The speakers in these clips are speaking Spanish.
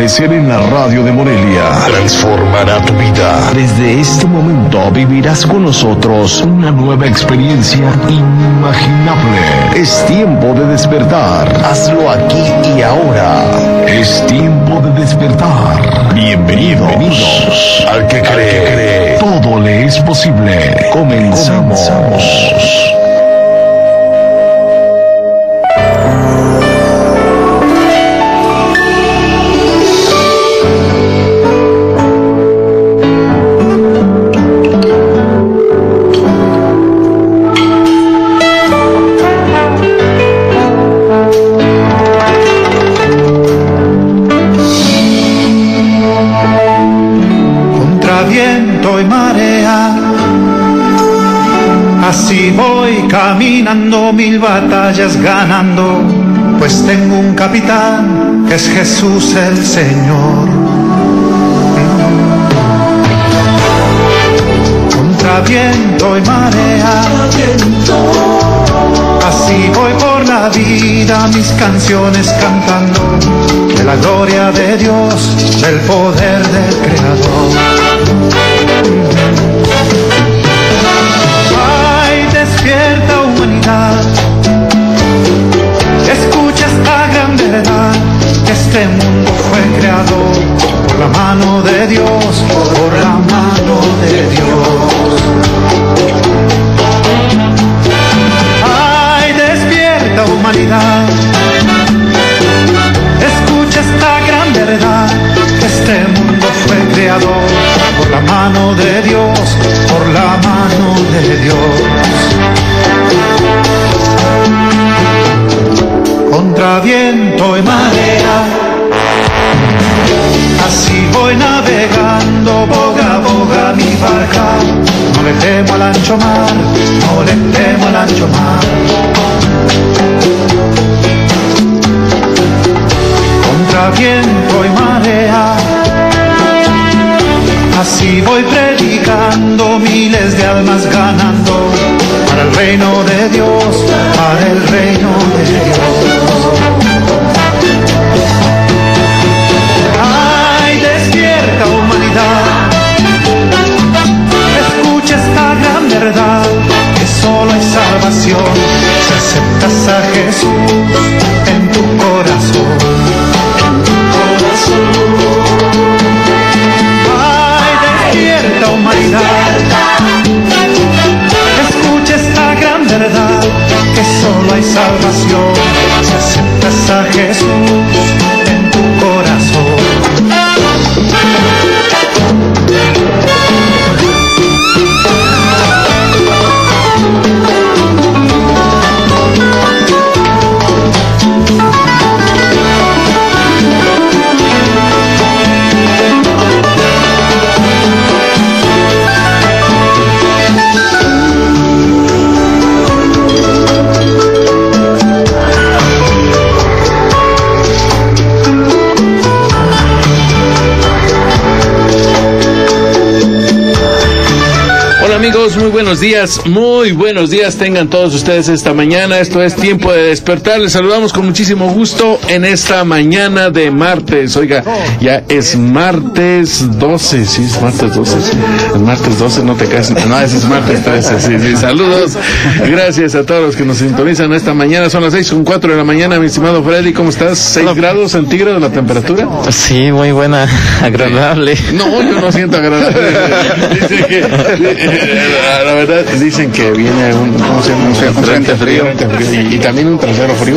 Amanecer en la radio de Morelia transformará tu vida. Desde este momento vivirás con nosotros una nueva experiencia inimaginable. Es tiempo de despertar. Hazlo aquí y ahora. Es tiempo de despertar. Bienvenidos al que cree. Todo le es posible. Comenzamos. Así voy caminando, mil batallas ganando, pues tengo un capitán que es Jesús el Señor. Contra viento y marea, así voy por la vida, mis canciones cantando de la gloria de Dios, del poder del Creador. Despierta humanidad, escucha esta gran verdad, que este mundo fue creado por la mano de Dios, por la mano de Dios. Ay, despierta humanidad, escucha esta gran verdad, que este mundo fue creado por la mano de Dios, por la mano de Dios. Contra viento y marea, así voy navegando, boga a boga mi barca. No le temo al ancho mar, no le temo al ancho mar. Contra viento y marea, así voy predicando, miles de almas ganando, para el reino de Dios, para el reino de Dios. Ay, despierta humanidad, escucha esta gran verdad, que solo hay salvación si aceptas a Jesús en tu corazón, en tu corazón. Ay, despierta humanidad, escucha esta gran verdad, que solo hay salvación si aceptas a Jesús en tu corazón. Amigos, muy buenos días tengan todos ustedes esta mañana. Esto es Tiempo de Despertar. Les saludamos con muchísimo gusto en esta mañana de martes. Oiga, ya es martes 12, sí, es martes 12, sí. Es martes 12, no te cases, no, es martes 13, sí, saludos. Gracias a todos los que nos sintonizan esta mañana. Son las 6:04 de la mañana, mi estimado Freddy, ¿cómo estás? 6 grados centígrados la temperatura. Sí, muy buena, agradable. No, yo no siento agradable. Dice que, la verdad, dicen que viene un frente frío y también un trasero frío.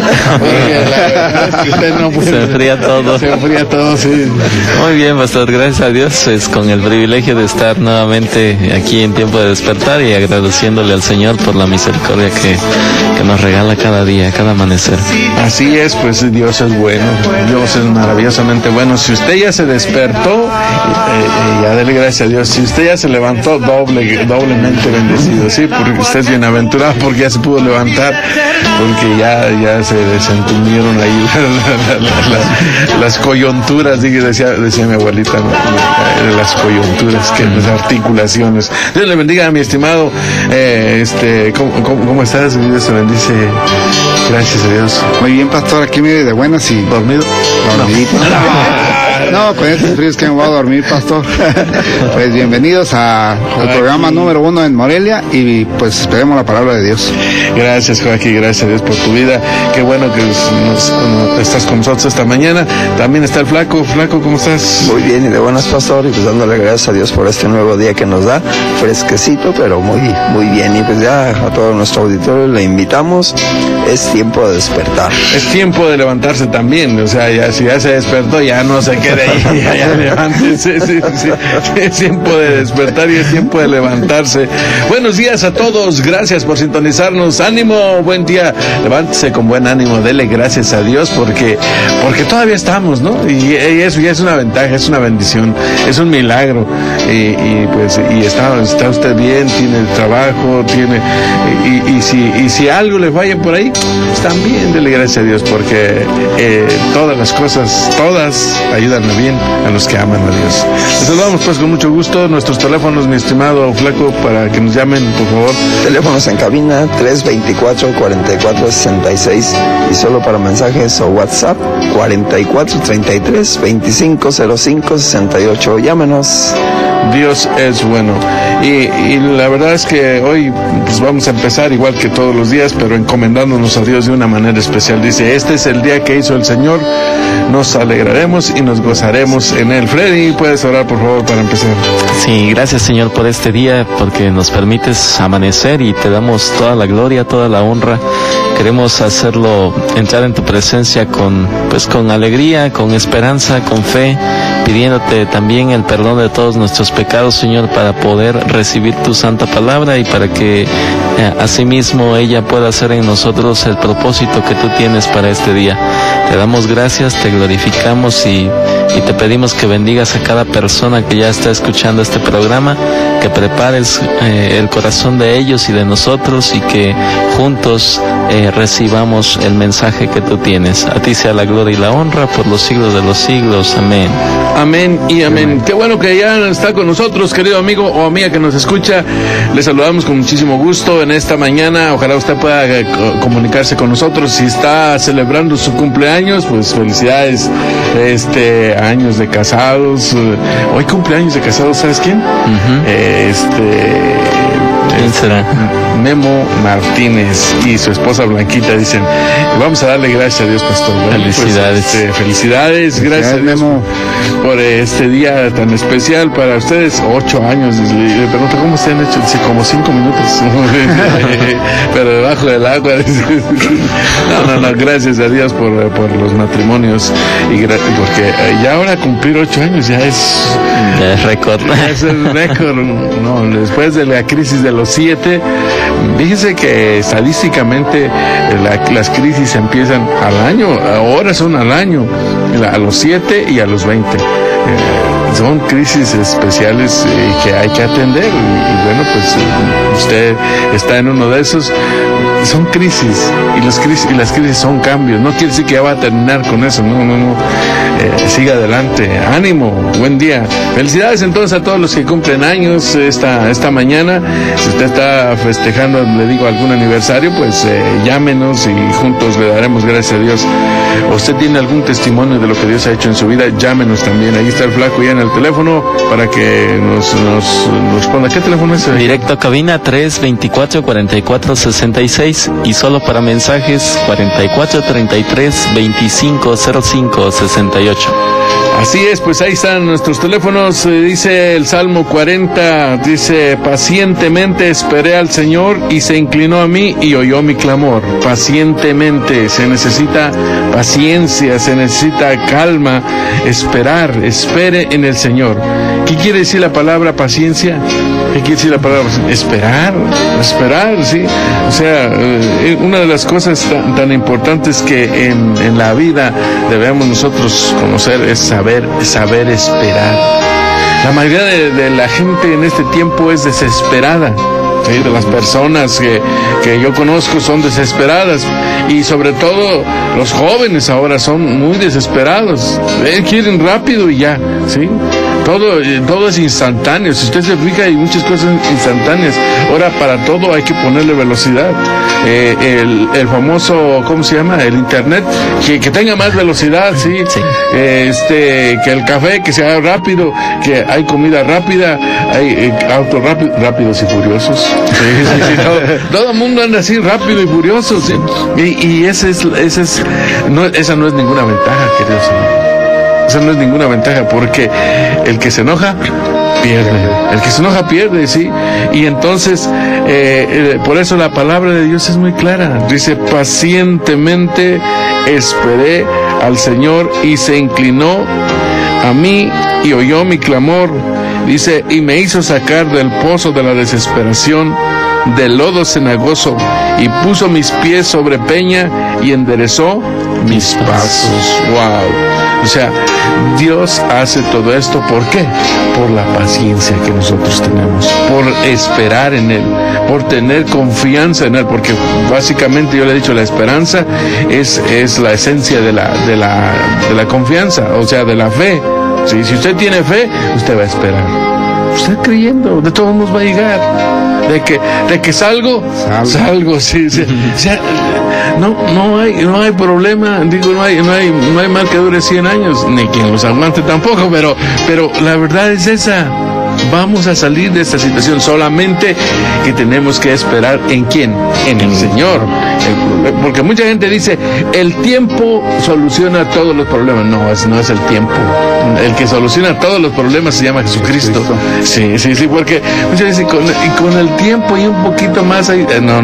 Se enfría todo, sí. Muy bien, pastor, gracias a Dios, pues con el privilegio de estar nuevamente aquí en Tiempo de Despertar y agradeciéndole al Señor por la misericordia que nos regala cada día, cada amanecer. Así es, pues Dios es bueno, Dios es maravillosamente bueno. Si usted ya se despertó, ya dele gracias a Dios. Si usted ya se levantó, doblemente bendecido, sí, porque usted es bienaventurado porque ya se pudo levantar, porque ya se desentumieron ahí las coyunturas, decía mi abuelita, las coyunturas, que las articulaciones. Dios le bendiga, mi estimado, ¿cómo estás? Dios te bendice. Gracias a Dios. Muy bien, pastor, aquí me de buenas y dormido. Dormidito. No, con estos fríos que me voy a dormir, pastor. Pues bienvenidos al programa número 1 en Morelia y pues esperemos la palabra de Dios. Gracias, Joaquín, gracias a Dios por tu vida. Qué bueno que estás con nosotros esta mañana. También está el Flaco. Flaco, ¿cómo estás? Muy bien y de buenas, pastor, y pues dándole gracias a Dios por este nuevo día que nos da, fresquecito, pero muy bien. Y pues ya a todo nuestro auditorio le invitamos, es tiempo de despertar. Es tiempo de levantarse también, o sea, ya, si ya se despertó, ya no se quede ahí, ya levántese, sí. Es tiempo de despertar y es tiempo de levantarse. Buenos días a todos, gracias por sintonizarnos, ánimo, buen día, levántese con buen ánimo, dele gracias a Dios porque todavía estamos, ¿no? Y eso ya es una ventaja, es una bendición, es un milagro, y está usted bien, tiene el trabajo, y si algo le falla por ahí, pues también dele gracias a Dios porque todas las cosas, todas ayudan a bien a los que aman a Dios. Les saludamos pues con mucho gusto, nuestros teléfonos, mi estimado Flaco, para que nos llamen, por favor. Teléfonos en cabina 324-4466 y solo para mensajes o WhatsApp 4433-2505-68. Llámenos. Dios es bueno. Y la verdad es que hoy pues vamos a empezar igual que todos los días, pero encomendándonos a Dios de una manera especial. Dice, este es el día que hizo el Señor, nos alegraremos y nos gozaremos en él. Freddy, ¿puedes orar por favor para empezar? Sí, gracias Señor por este día, porque nos permites amanecer y te damos toda la gloria, toda la honra. Queremos hacerlo, entrar en tu presencia con alegría, con esperanza, con fe, pidiéndote también el perdón de todos nuestros pecados, Señor, para poder recibir tu santa palabra y para que asimismo ella pueda hacer en nosotros el propósito que tú tienes para este día. Te damos gracias, te glorificamos y te pedimos que bendigas a cada persona que ya está escuchando este programa, que prepares el corazón de ellos y de nosotros y que juntos recibamos el mensaje que tú tienes. A ti sea la gloria y la honra por los siglos de los siglos. Amén. Amén y amén. Qué bueno que ya está con nosotros, querido amigo o amiga que nos escucha. Le saludamos con muchísimo gusto en esta mañana. Ojalá usted pueda comunicarse con nosotros. Si está celebrando su cumpleaños, pues felicidades. Años de casados. Hoy cumpleaños de casados, ¿sabes quién? ¿Quién será? Memo Martínez y su esposa Blanquita dicen, vamos a darle gracias a Dios, pastor. Felicidades. Pues, felicidades, gracias a Dios por este día tan especial para ustedes. 8 años, le pregunto cómo se han hecho, dice como 5 minutos, pero debajo del agua. No, gracias a Dios por los matrimonios y porque ya ahora cumplir 8 años ya es récord. Es el récord. No, después de la crisis de los 7, fíjese que estadísticamente las crisis empiezan al año, ahora son al año, a los 7 y a los 20. Son crisis especiales que hay que atender y bueno, pues usted está en uno de esos. Son crisis y las crisis son cambios. No quiere decir que ya va a terminar con eso. No. Siga adelante. Ánimo. Buen día. Felicidades entonces a todos los que cumplen años esta mañana. Si usted está festejando, le digo, algún aniversario, pues llámenos y juntos le daremos gracias a Dios. ¿O usted tiene algún testimonio de lo que Dios ha hecho en su vida? Llámenos también. Ahí está el Flaco ya en el teléfono para que nos responda. ¿Qué teléfono es? Directo a cabina 324-4466 y solo para mensajes 4433-2505-68. Así es, pues ahí están nuestros teléfonos. Dice el Salmo 40, dice, pacientemente esperé al Señor y se inclinó a mí y oyó mi clamor. Pacientemente, se necesita paciencia, se necesita calma, esperar, espere en el Señor. ¿Qué quiere decir la palabra paciencia? ¿Qué quiere decir la palabra esperar? Esperar, sí. O sea, una de las cosas tan importantes que en la vida debemos nosotros conocer es saber esperar. La mayoría de la gente en este tiempo es desesperada. Sí, de las personas que yo conozco son desesperadas y sobre todo los jóvenes ahora son muy desesperados. Quieren rápido y ya, ¿sí? Todo es instantáneo. Si usted se fija, hay muchas cosas instantáneas. Ahora para todo hay que ponerle velocidad. El famoso, ¿cómo se llama? El internet, que tenga más velocidad, sí. Que el café que sea rápido, que hay comida rápida, hay autos rápidos y furiosos. Todo el mundo anda así rápido y furioso, sí. Y esa no es ninguna ventaja, queridos amigos. Esa no es ninguna ventaja, porque el que se enoja pierde. El que se enoja pierde, sí. Y entonces, por eso la palabra de Dios es muy clara. Dice, pacientemente esperé al Señor y se inclinó a mí y oyó mi clamor. Dice, y me hizo sacar del pozo de la desesperación, del lodo cenagoso, y puso mis pies sobre peña y enderezó mis pasos. Wow. O sea, Dios hace todo esto, ¿por qué? Por la paciencia que nosotros tenemos, por esperar en Él, por tener confianza en Él, porque básicamente yo le he dicho, la esperanza es la esencia de la confianza, o sea, de la fe. Sí, si usted tiene fe, usted va a esperar. Usted creyendo, de todos modos va a llegar. De que salgo, sí. O sea, no hay problema, digo, no hay mal que dure 100 años, ni quien los aguante tampoco, pero la verdad es esa. Vamos a salir de esta situación, solamente que tenemos que esperar ¿en quién? En el Señor. Porque mucha gente dice, el tiempo soluciona todos los problemas. No es el tiempo. El que soluciona todos los problemas se llama Jesucristo. Sí, porque muchas veces con el tiempo y un poquito más ahí. No.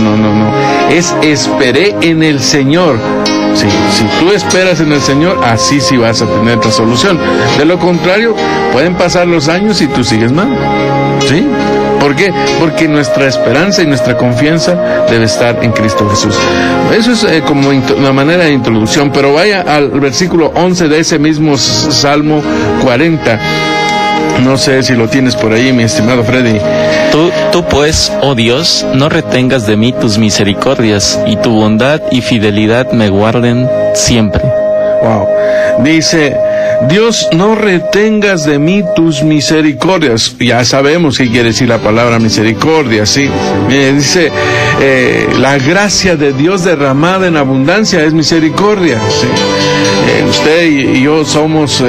Es esperé en el Señor. Sí, si tú esperas en el Señor, así sí vas a tener esta solución. De lo contrario, pueden pasar los años y tú sigues mal. ¿Sí? ¿Por qué? Porque nuestra esperanza y nuestra confianza debe estar en Cristo Jesús. Eso es como una manera de introducción, pero vaya al versículo 11 de ese mismo Salmo 40. No sé si lo tienes por ahí, mi estimado Freddy. Tú pues, oh Dios, no retengas de mí tus misericordias, y tu bondad y fidelidad me guarden siempre. Wow. Dice, Dios, no retengas de mí tus misericordias. Ya sabemos qué quiere decir la palabra misericordia, ¿sí? Dice, la gracia de Dios derramada en abundancia es misericordia, ¿sí? Usted y yo somos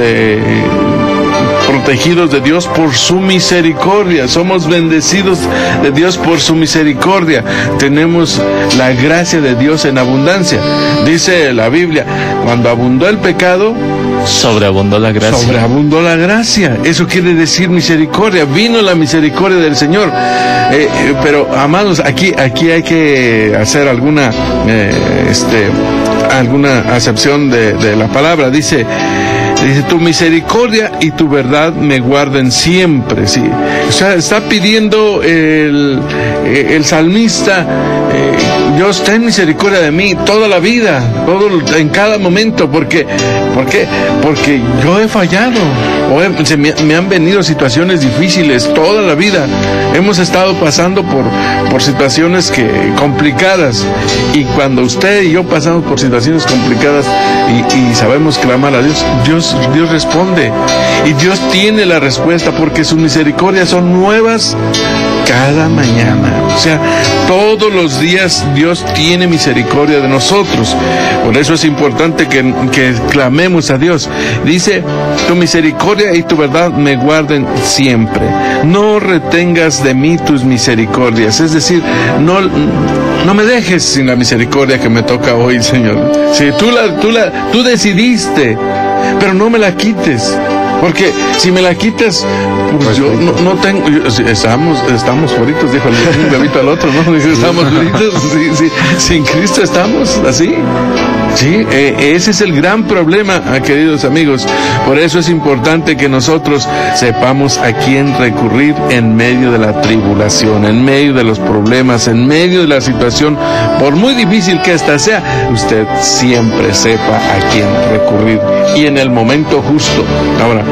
protegidos de Dios por su misericordia, somos bendecidos de Dios por su misericordia, tenemos la gracia de Dios en abundancia. Dice la Biblia, cuando abundó el pecado, sobreabundó la gracia. Sobreabundó la gracia. Eso quiere decir misericordia. Vino la misericordia del Señor. Pero, amados, aquí hay que hacer alguna acepción de la palabra. Dice, tu misericordia y tu verdad me guarden siempre, sí. O sea, está pidiendo el salmista, Dios, ten misericordia de mí toda la vida, en cada momento. ¿Por qué? Porque yo he fallado, me han venido situaciones difíciles toda la vida. Hemos estado pasando por situaciones complicadas, y cuando usted y yo pasamos por situaciones complicadas y sabemos clamar a Dios, Dios responde, y Dios tiene la respuesta, porque sus misericordias son nuevas cada mañana. O sea, todos los días Dios tiene misericordia de nosotros. Por eso es importante que clamemos a Dios. Dice, tu misericordia y tu verdad me guarden siempre. No retengas de mí tus misericordias. Es decir, no me dejes sin la misericordia que me toca hoy, Señor. Si tú decidiste, pero no me la quites. Porque si me la quitas, pues yo no tengo. Estamos fritos, dijo el bebito al otro, ¿no? Dice, estamos fritos. Sí, sin Cristo estamos así. Sí, ese es el gran problema, queridos amigos. Por eso es importante que nosotros sepamos a quién recurrir en medio de la tribulación, en medio de los problemas, en medio de la situación, por muy difícil que ésta sea. Usted siempre sepa a quién recurrir, y en el momento justo. Ahora,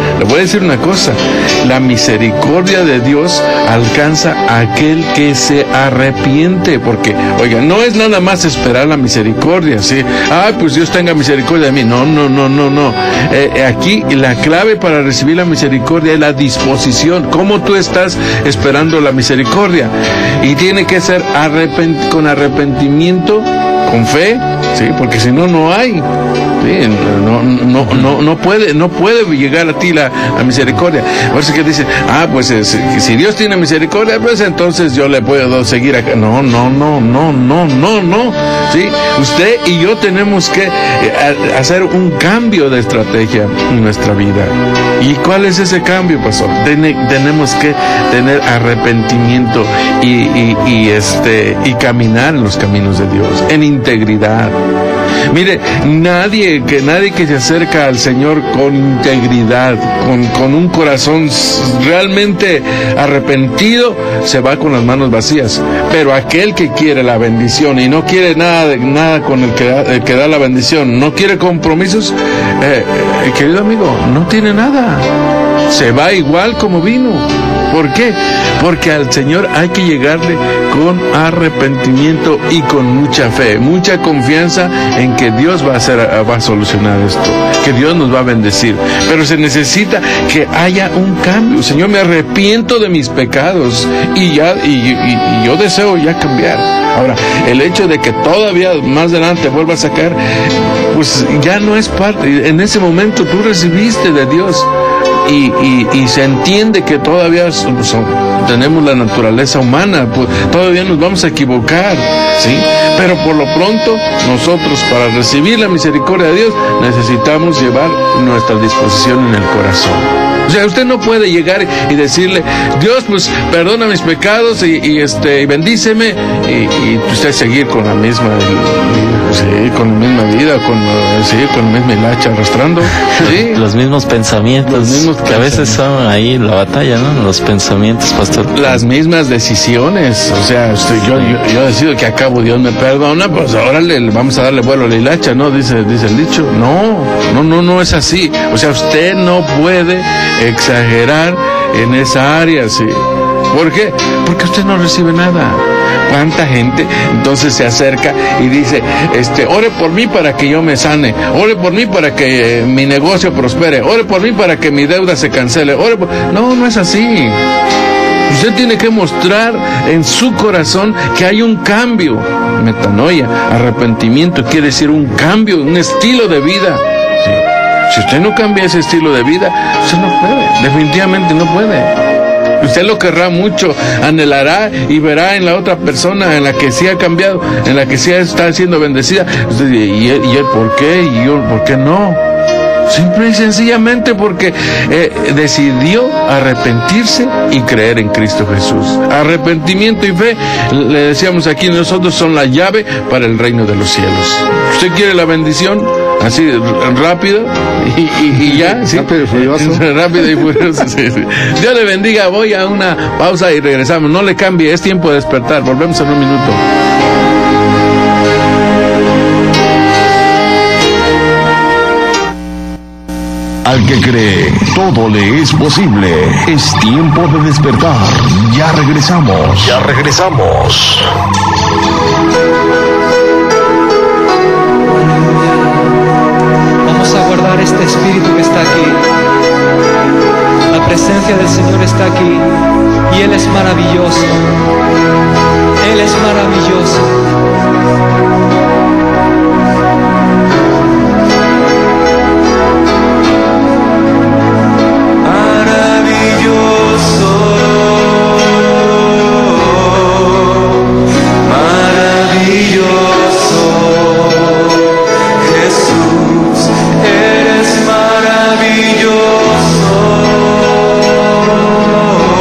le voy a decir una cosa, la misericordia de Dios alcanza a aquel que se arrepiente, porque, oiga, no es nada más esperar la misericordia, ¿sí? Pues Dios tenga misericordia de mí. No. Aquí la clave para recibir la misericordia es la disposición, cómo tú estás esperando la misericordia, y tiene que ser con arrepentimiento, con fe, sí, porque si no, no hay. Sí, no puede llegar a ti la misericordia. Por eso que dicen, pues si Dios tiene misericordia, pues entonces yo le puedo seguir acá. No. Sí, usted y yo tenemos que hacer un cambio de estrategia en nuestra vida. ¿Y cuál es ese cambio, pastor? Tenemos que tener arrepentimiento y caminar en los caminos de Dios, en integridad. Mire, nadie que se acerca al Señor con integridad, con un corazón realmente arrepentido, se va con las manos vacías. Pero aquel que quiere la bendición y no quiere nada con el que da la bendición, no quiere compromisos, querido amigo, no tiene nada. Se va igual como vino. ¿Por qué? Porque al Señor hay que llegarle con arrepentimiento y con mucha fe, mucha confianza en que Dios va a solucionar esto, que Dios nos va a bendecir. Pero se necesita que haya un cambio. Señor, me arrepiento de mis pecados y yo deseo ya cambiar. Ahora, el hecho de que todavía más adelante vuelvas a caer, pues ya no es parte. En ese momento tú recibiste de Dios. Y se entiende que todavía tenemos la naturaleza humana, pues todavía nos vamos a equivocar, ¿sí? Pero por lo pronto, nosotros para recibir la misericordia de Dios necesitamos llevar nuestra disposición en el corazón. O sea, usted no puede llegar y decirle, Dios, pues perdona mis pecados y bendíceme, y usted seguir con la misma vida, seguir con la misma hilacha arrastrando, ¿sí? Los mismos pensamientos, que a veces son ahí la batalla, ¿no? Los pensamientos, pastor. Las mismas decisiones. O sea, yo decido que acabo Dios me perdona, pues órale, vamos a darle vuelo a la hilacha, ¿no? Dice el dicho. No es así. O sea, usted no puede exagerar en esa área, ¿sí? ¿Por qué? Porque usted no recibe nada. ¿Cuánta gente entonces se acerca y dice, ore por mí para que yo me sane, ore por mí para que mi negocio prospere, ore por mí para que mi deuda se cancele, No es así. Usted tiene que mostrar en su corazón que hay un cambio. Metanoia, arrepentimiento, quiere decir un cambio, un estilo de vida. ¿Sí? Si usted no cambia ese estilo de vida, usted no puede, definitivamente no puede. Usted lo querrá mucho, anhelará y verá en la otra persona en la que sí ha cambiado, en la que sí está siendo bendecida. ¿Y él por qué? ¿Y yo por qué no? Simple y sencillamente porque decidió arrepentirse y creer en Cristo Jesús. Arrepentimiento y fe, le decíamos aquí, nosotros son la llave para el reino de los cielos. ¿Usted quiere la bendición? Así, rápido y ya, ¿sí? Rápido y furioso. Rápido y furioso, sí. Dios le bendiga. Voy a una pausa y regresamos. No le cambie, es tiempo de despertar. Volvemos en un minuto. Al que cree, todo le es posible. Es tiempo de despertar. Ya regresamos. Vamos a guardar este espíritu que está aquí. La presencia del Señor está aquí y Él es maravilloso. Él es maravilloso. Eres maravilloso.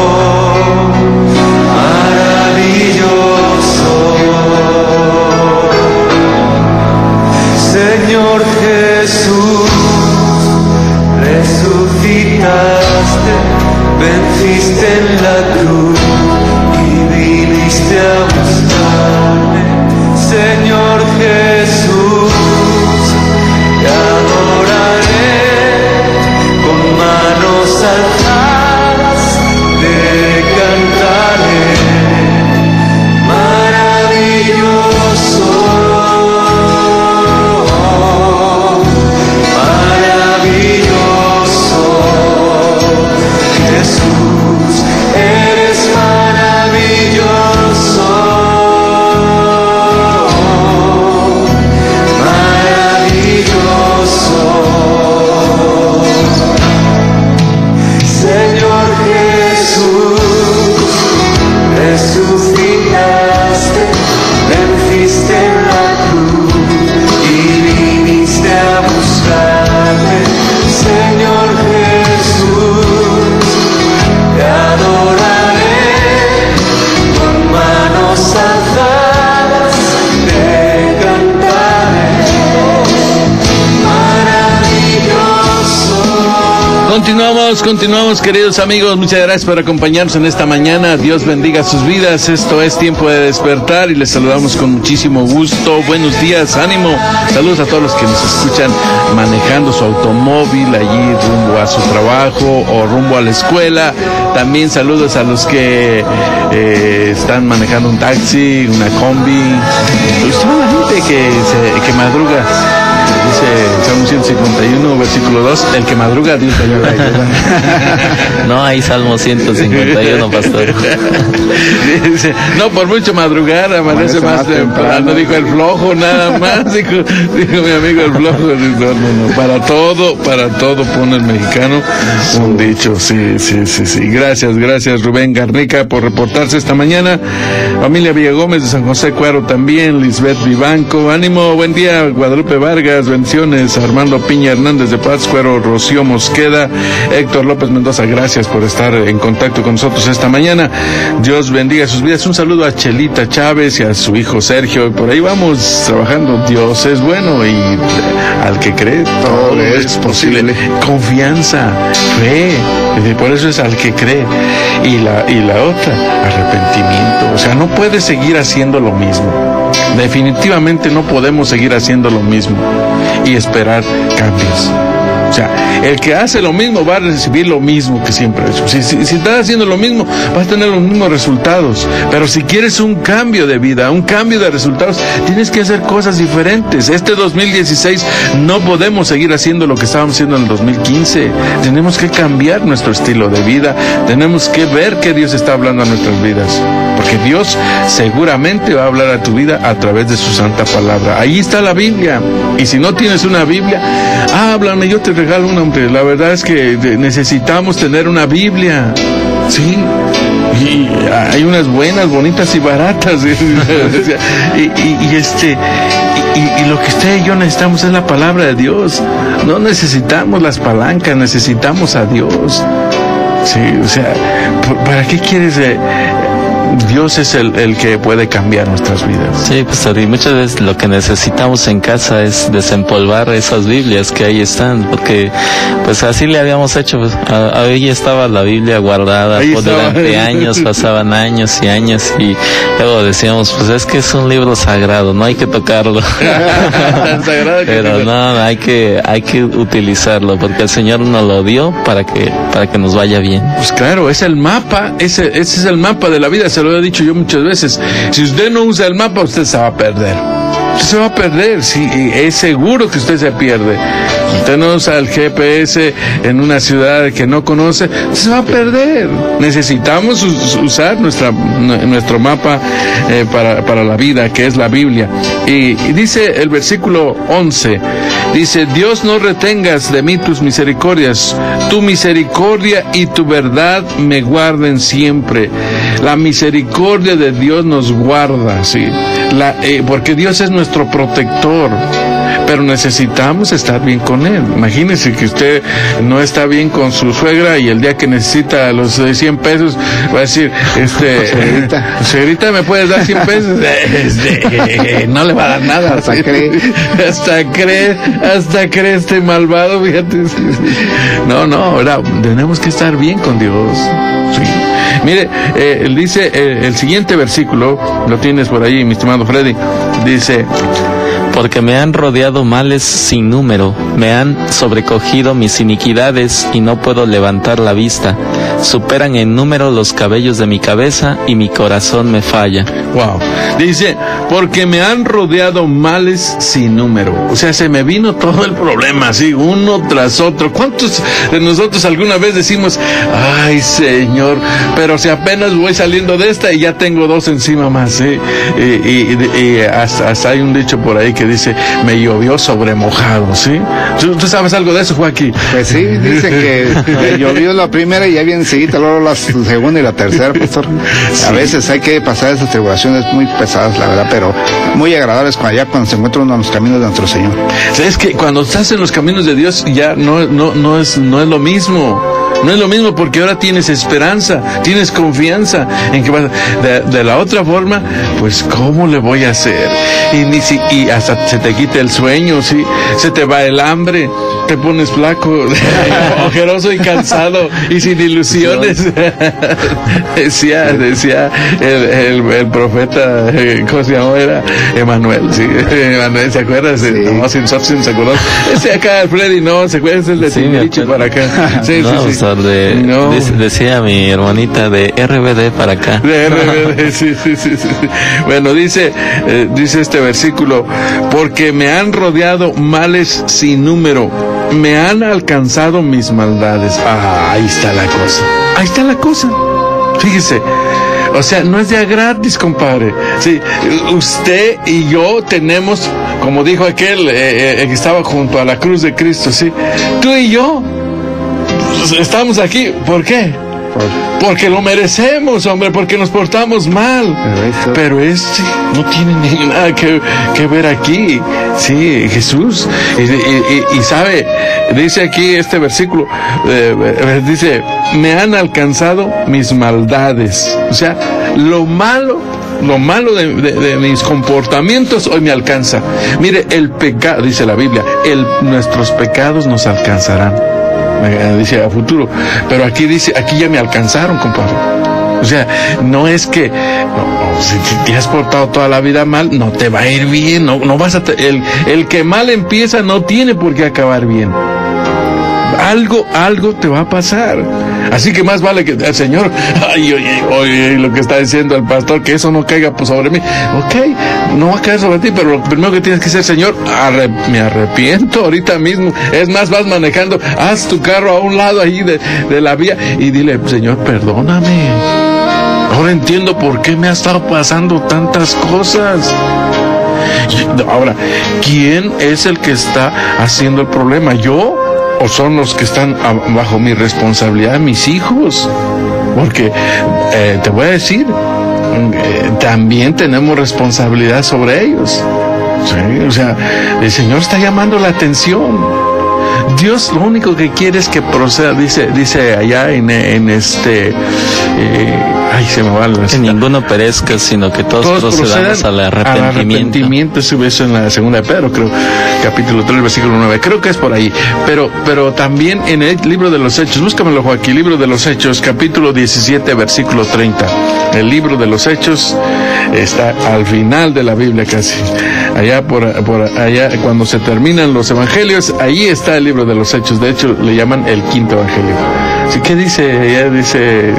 Continuamos, queridos amigos. Muchas gracias por acompañarnos en esta mañana. Dios bendiga sus vidas. Esto es Tiempo de Despertar y les saludamos con muchísimo gusto. Buenos días, ánimo. Saludos a todos los que nos escuchan manejando su automóvil allí rumbo a su trabajo o rumbo a la escuela. También saludos a los que están manejando un taxi, una combi. Pues toda la gente que madruga. Dice Salmo 151, versículo 2, el que madruga, Dios te ayuda. No hay Salmo 151, pastor. Dice, no, por mucho madrugar, amanece más temprano. Dijo el flojo, nada más. Dijo mi amigo el flojo. No. Para todo pone el mexicano un dicho. Sí. Gracias, Rubén Garnica, por reportarse esta mañana. Familia Villagómez de San José Cuaro también, Lisbeth Vivanco. Ánimo, buen día, Guadalupe Vargas. Bendiciones, Armando Piña Hernández de Pátzcuaro, Rocío Mosqueda, Héctor López Mendoza, gracias por estar en contacto con nosotros esta mañana. Dios bendiga sus vidas. Un saludo a Chelita Chávez y a su hijo Sergio. Por ahí vamos trabajando. Dios es bueno y al que cree todo es posible. Confianza, fe. Por eso es al que cree. Y la otra, arrepentimiento. O sea, no puedes seguir haciendo lo mismo. Definitivamente no podemos seguir haciendo lo mismo y esperar cambios. O sea, el que hace lo mismo va a recibir lo mismo que siempre ha hecho. Si estás haciendo lo mismo, vas a tener los mismos resultados. Pero si quieres un cambio de vida, un cambio de resultados, tienes que hacer cosas diferentes. Este 2016 no podemos seguir haciendo lo que estábamos haciendo en el 2015. Tenemos que cambiar nuestro estilo de vida. Tenemos que ver que Dios está hablando a nuestras vidas. Porque Dios seguramente va a hablar a tu vida a través de su santa palabra. Ahí está la Biblia. Y si no tienes una Biblia, háblame, yo te regalo una, hombre. La verdad es que necesitamos tener una Biblia. Sí. Y hay unas buenas, bonitas y baratas. Y lo que usted y yo necesitamos es la palabra de Dios. No necesitamos las palancas, necesitamos a Dios. Sí, o sea, ¿para qué quieres? Dios es el que puede cambiar nuestras vidas. Sí, pastor, y muchas veces lo que necesitamos en casa es desempolvar esas Biblias que ahí están, porque pues así le habíamos hecho. Ahí estaba la Biblia guardada durante años, pasaban años y años, y luego decíamos, pues es que es un libro sagrado, no hay que tocarlo. Pero no, hay que utilizarlo, porque el Señor nos lo dio para que nos vaya bien. Pues claro, es el mapa, ese es el mapa de la vida. Se lo he dicho yo muchas veces. Si usted no usa el mapa, usted se va a perder. Usted se va a perder, sí, es seguro que usted se pierde. Usted no usa el GPS en una ciudad que no conoce, se va a perder. Necesitamos usar nuestro mapa para la vida, que es la Biblia. Y dice el versículo 11, dice, Dios, no retengas de mí tus misericordias, tu misericordia y tu verdad me guarden siempre. La misericordia de Dios nos guarda, sí, porque Dios es nuestro protector. Pero necesitamos estar bien con Él. Imagínese que usted no está bien con su suegra y el día que necesita los 100 pesos va a decir, señorita, ¿me puedes dar 100 pesos? No le va a dar nada. Hasta cree este malvado, fíjate. No, ahora tenemos que estar bien con Dios. Sí. Mire, dice el siguiente versículo, lo tienes por ahí, mi estimado Freddy, dice, porque me han rodeado males sin número, me han sobrecogido mis iniquidades y no puedo levantar la vista. Superan en número los cabellos de mi cabeza y mi corazón me falla. Wow. Dice, porque me han rodeado males sin número. O sea, se me vino todo el problema, así, uno tras otro. ¿Cuántos de nosotros alguna vez decimos, ay, Señor, pero si apenas voy saliendo de esta y ya tengo dos encima más, ¿sí? Y hasta hay un dicho por ahí que dice, me llovió sobre mojado, ¿sí? ¿Tú sabes algo de eso, Joaquín? Pues sí, dice que llovió la primera y ya viene enseguida, luego la segunda y la tercera, pastor. Sí. A veces hay que pasar esas tribulaciones muy pesadas, la verdad, pero muy agradables cuando se encuentra uno en los caminos de nuestro Señor. Es que cuando estás en los caminos de Dios ya no es lo mismo. No es lo mismo, porque ahora tienes esperanza, tienes confianza en que vas de la otra forma, pues ¿cómo le voy a hacer? Y hasta se te quita el sueño, ¿sí? Se te va el hambre. te pones flaco, ojeroso y cansado y sin ilusiones. decía el profeta, ¿cómo se llamó? Era Emanuel, sí, Emanuel, ¿se acuerdan? Sí. No, sin ¿se acuerdan? Ese acá, Freddy, no, ¿se acuerdan? Es el de Timbiriche para acá. Sí, no, sí, sí. O sea, decía mi hermanita de RBD para acá. De RBD, sí. Bueno, dice este versículo, porque me han rodeado males sin número, me han alcanzado mis maldades. Ahí está la cosa. Fíjese, o sea, no es de a gratis, compadre. Sí, usted y yo tenemos, como dijo aquel que estaba junto a la cruz de Cristo, sí, tú y yo estamos aquí. ¿Por qué? Porque lo merecemos, hombre, porque nos portamos mal. Pero no tiene nada que ver aquí. Sí, Jesús. Y sabe, dice aquí este versículo, dice, me han alcanzado mis maldades. O sea, lo malo de mis comportamientos hoy me alcanza. Mire, el pecado, dice la Biblia, nuestros pecados nos alcanzarán. Dice a futuro, pero aquí dice, aquí ya me alcanzaron, compadre. O sea, no es que si te has portado toda la vida mal, no te va a ir bien, no vas a el que mal empieza no tiene por qué acabar bien. Algo te va a pasar. Así que más vale que el Señor, oye, lo que está diciendo el pastor, que eso no caiga sobre mí. Ok, no va a caer sobre ti, pero lo primero que tienes que hacer, Señor, me arrepiento ahorita mismo. Es más, vas manejando, haz tu carro a un lado ahí de la vía y dile, Señor, perdóname. Ahora entiendo por qué me ha estado pasando tantas cosas. Ahora, ¿quién es el que está haciendo el problema? ¿Yo? ¿O son los que están bajo mi responsabilidad, mis hijos? Porque te voy a decir, también tenemos responsabilidad sobre ellos. ¿Sí? O sea, el Señor está llamando la atención. Dios lo único que quiere es que proceda, dice allá se me va que ninguno perezca, sino que todos procedamos al arrepentimiento. Eso en la segunda de Pedro, creo, capítulo 3, versículo 9, creo que es por ahí, pero también en el libro de los Hechos, búscamelo, Joaquín, libro de los Hechos, capítulo 17, versículo 30, el libro de los Hechos está al final de la Biblia casi, allá por allá, cuando se terminan los evangelios, ahí está el libro de los Hechos, de hecho le llaman el quinto evangelio. Así que dice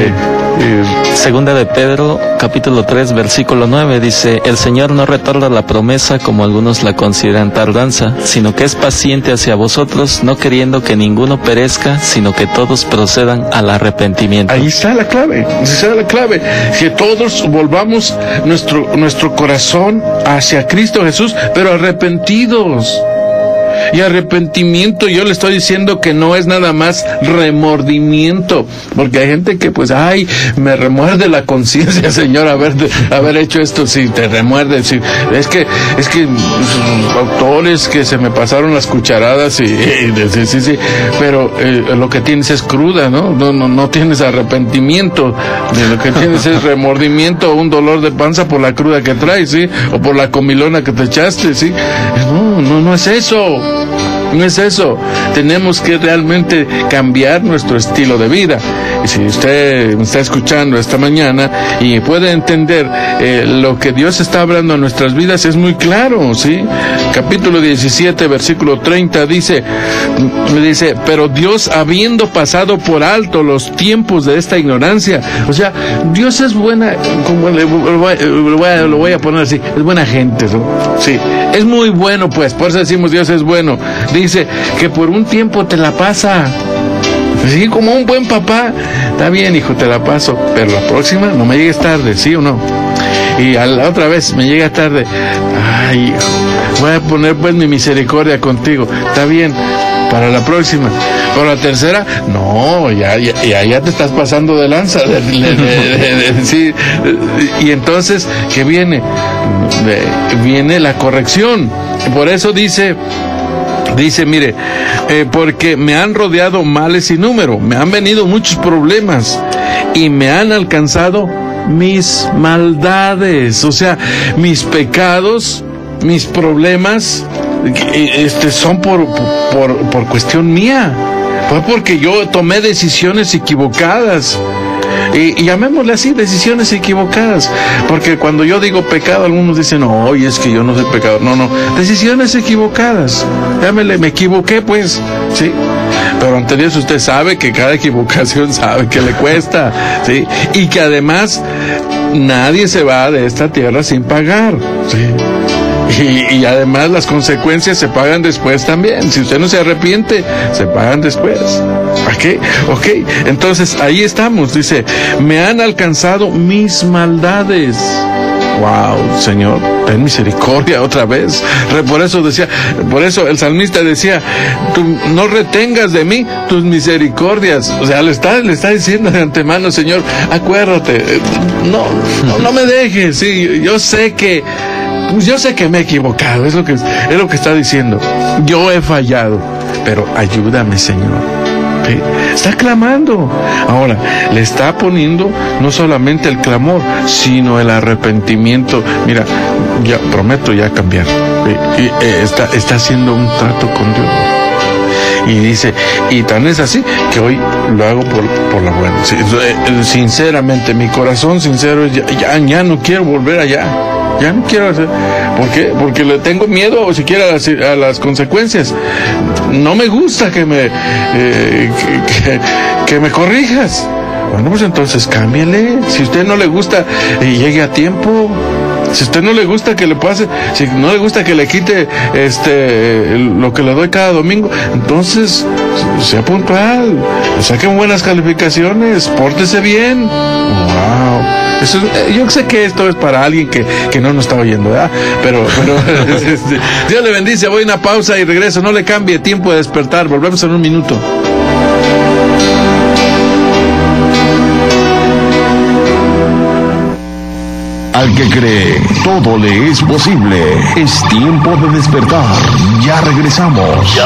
Segunda de Pedro, capítulo 3, versículo 9, dice, el Señor no retarda la promesa como algunos la consideran tardanza, sino que es paciente hacia vosotros, no queriendo que ninguno perezca, sino que todos procedan al arrepentimiento. Ahí está la clave, que todos volvamos nuestro corazón hacia Cristo Jesús, pero arrepentidos. Y arrepentimiento, yo le estoy diciendo que no es nada más remordimiento, porque hay gente que me remuerde la conciencia, Señor, haber hecho esto. Si te remuerde, sí. Es que autores que se me pasaron las cucharadas sí, pero lo que tienes es cruda, no tienes arrepentimiento, lo que tienes es remordimiento, un dolor de panza por la cruda que traes, sí, o por la comilona que te echaste, sí. No es eso. No es eso. Tenemos que realmente cambiar nuestro estilo de vida. Y si usted me está escuchando esta mañana y puede entender lo que Dios está hablando en nuestras vidas, es muy claro, ¿sí? Capítulo 17, versículo 30 dice, pero Dios, habiendo pasado por alto los tiempos de esta ignorancia, o sea, Dios es buena, como lo voy a poner así, es buena gente, ¿no? Sí, es muy bueno, pues, por eso decimos Dios es bueno. Dice que por un tiempo te la pasa, sí, como un buen papá. Está bien, hijo, te la paso, pero la próxima no me llegues tarde, ¿sí o no? Y a la otra vez me llega tarde, ay, hijo, voy a poner pues mi misericordia contigo. Está bien, para la próxima. Para la tercera, no, ya te estás pasando de lanza. Sí. Y entonces, ¿qué viene? Viene la corrección. Por eso dice, mire, porque me han rodeado males sin número, me han venido muchos problemas y me han alcanzado mis maldades, o sea, mis pecados, mis problemas son por cuestión mía. Fue porque yo tomé decisiones equivocadas. Y llamémosle así, decisiones equivocadas. Porque cuando yo digo pecado, algunos dicen, no, oye, es que yo no soy pecador. No, decisiones equivocadas. Llámele, me equivoqué, pues, ¿sí? Pero ante Dios usted sabe que cada equivocación sabe que le cuesta, ¿sí? Y que además nadie se va de esta tierra sin pagar, ¿sí? Y además las consecuencias se pagan después también. Si usted no se arrepiente, se pagan después. Ok, entonces ahí estamos. Dice, me han alcanzado mis maldades. Wow, Señor, ten misericordia otra vez. Por eso el salmista decía, tú no retengas de mí tus misericordias. O sea, le está diciendo de antemano, Señor, acuérdate, no me dejes. Sí, yo sé que me he equivocado, es lo que está diciendo. Yo he fallado, pero ayúdame, Señor. ¿Sí? Está clamando. Ahora, le está poniendo no solamente el clamor, sino el arrepentimiento. Mira, ya prometo ya cambiar. ¿Sí? Está haciendo un trato con Dios. Y dice, y tan es así que hoy lo hago por la buena. Sinceramente, mi corazón sincero es ya no quiero volver allá. Ya no quiero hacer. ¿Por qué? Porque le tengo miedo siquiera a las consecuencias. No me gusta que me corrijas. Bueno, pues entonces cámbiale. Si a usted no le gusta, llegue a tiempo. Si a usted no le gusta que le pase, si no le gusta que le quite lo que le doy cada domingo, entonces sea puntual, saquen buenas calificaciones, pórtese bien. Wow. Yo sé que esto es para alguien que no nos está oyendo, ¿verdad? Pero Dios le bendice. Voy a una pausa y regreso. No le cambie. Tiempo de despertar. Volvemos en un minuto. Al que cree, todo le es posible. Es tiempo de despertar. Ya regresamos.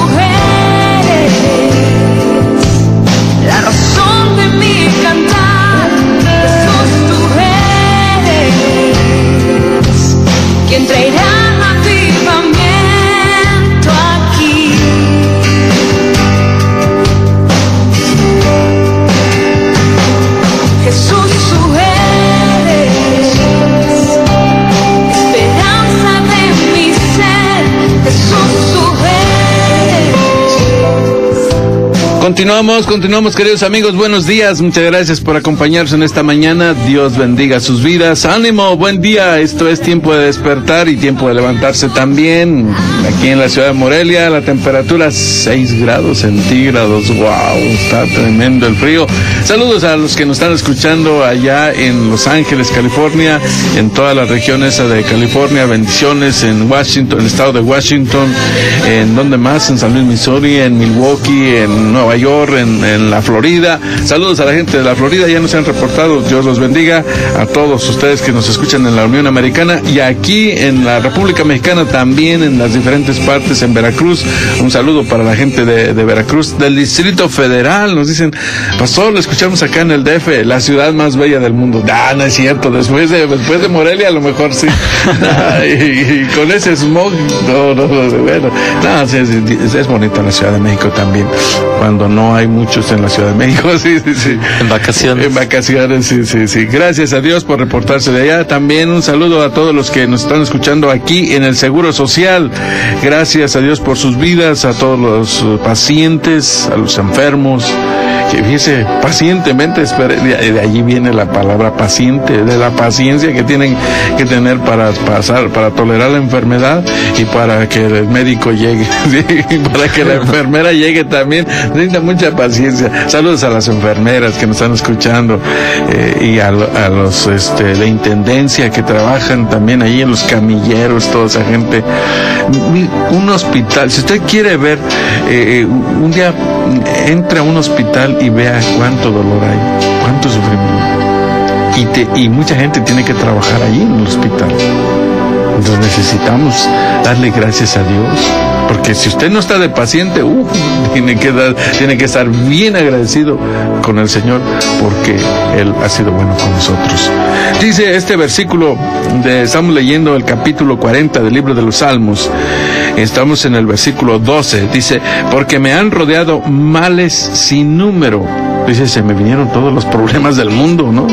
La razón de mi cantar. Continuamos, queridos amigos, buenos días, muchas gracias por acompañarnos en esta mañana, Dios bendiga sus vidas, ánimo, buen día, esto es tiempo de despertar y tiempo de levantarse también, aquí en la ciudad de Morelia, la temperatura 6 grados centígrados, wow, está tremendo el frío. Saludos a los que nos están escuchando allá en Los Ángeles, California, en toda la región esa de California, bendiciones en Washington, el estado de Washington, en donde más, en San Luis, Missouri, en Milwaukee, en Nueva York, en la Florida. Saludos a la gente de la Florida, ya nos han reportado, Dios los bendiga a todos ustedes que nos escuchan en la Unión Americana y aquí en la República Mexicana también, en las diferentes partes, en Veracruz. Un saludo para la gente de Veracruz, del Distrito Federal. Nos dicen, pastor, lo escuchamos acá en el DF, la ciudad más bella del mundo. No es cierto, después de Morelia a lo mejor sí. Y con ese smog, es bonita la Ciudad de México también, cuando no hay muchos en la Ciudad de México, sí. En vacaciones, sí. Gracias a Dios por reportarse de allá. También un saludo a todos los que nos están escuchando aquí en el Seguro Social. Gracias a Dios por sus vidas, a todos los pacientes, a los enfermos. Que fíjese, pacientemente, de allí viene la palabra paciente, de la paciencia que tienen que tener para tolerar la enfermedad y para que el médico llegue, y para que la enfermera llegue también, necesita mucha paciencia. Saludos a las enfermeras que nos están escuchando, y a los de intendencia que trabajan también ahí, en los camilleros, toda esa gente. Un hospital, si usted quiere ver, un día entra a un hospital y vea cuánto dolor hay, cuánto sufrimiento. Y mucha gente tiene que trabajar allí en el hospital. Entonces necesitamos darle gracias a Dios, porque si usted no está de paciente, tiene que estar bien agradecido con el Señor, porque Él ha sido bueno con nosotros. Dice este versículo, estamos leyendo el capítulo 40 del libro de los Salmos, estamos en el versículo 12, dice, porque me han rodeado males sin número. Dice, se me vinieron todos los problemas del mundo, ¿no?